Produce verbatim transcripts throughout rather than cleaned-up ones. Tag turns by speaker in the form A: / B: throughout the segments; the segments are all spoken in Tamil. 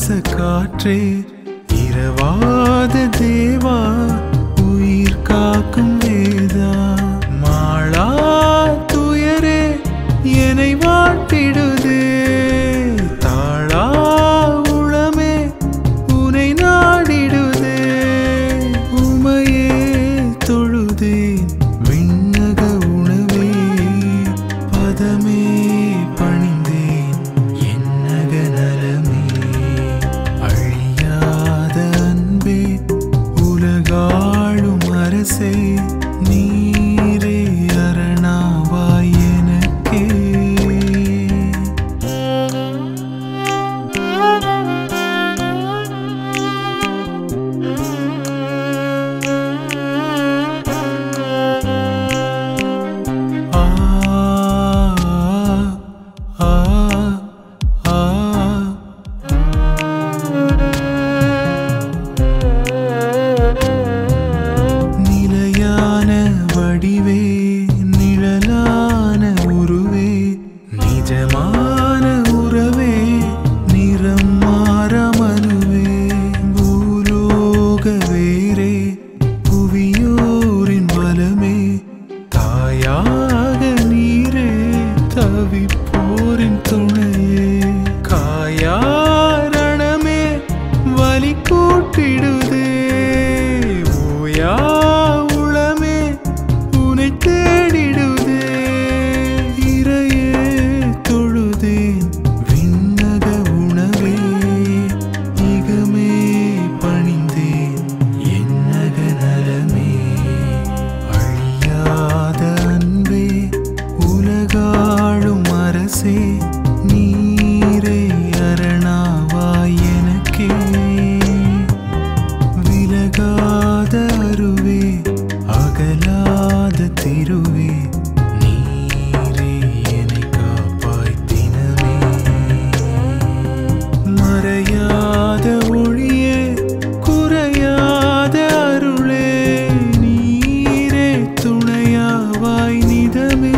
A: காற்றே இரவாத தேவா உயிர் காக்கும் வேதா மாளா துயரே என்னை வாட்டிடுதே தாழா உளமே உனை நாடிடுதே உமையே தொழுதேன் விண்ணக உணவே பதமே பணிந்தேன் என்னக நலமே அழியாத அன்பே உலகாளும் அரசே நீரே அரணாவாய் எனக்கே வடிவே நிழலான உருவே நிஜமான உறவே நிறம் மாறமனுவே பூலோக வேரே புவியோரின் வலமே தாயாக நீரே தவிப்போரின் துணையே காயாரணமே வலி கூட்டிடுதே ஓயா தேடிடுதே இறையே தொழுதேன் விண்ணக உணவே இகமே பணிந்தேன் என்னக நலமே அழியாத அன்பே உலகாளும் அரசே நீரே அரணாவாய் எனக்கே விலகாத அருவே அகலாத திருவே நீரே என்னை காப்பாய் தினமே மறையாத ஒளியே குறையாத அருளே நீரே துணையாவாய் நிதமே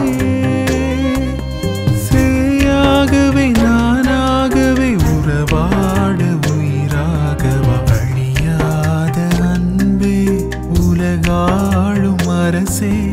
A: சேயாகவே நானாகவே உறவாட உயிராகவா அழியாத அன்பே உலகாளும் அரசே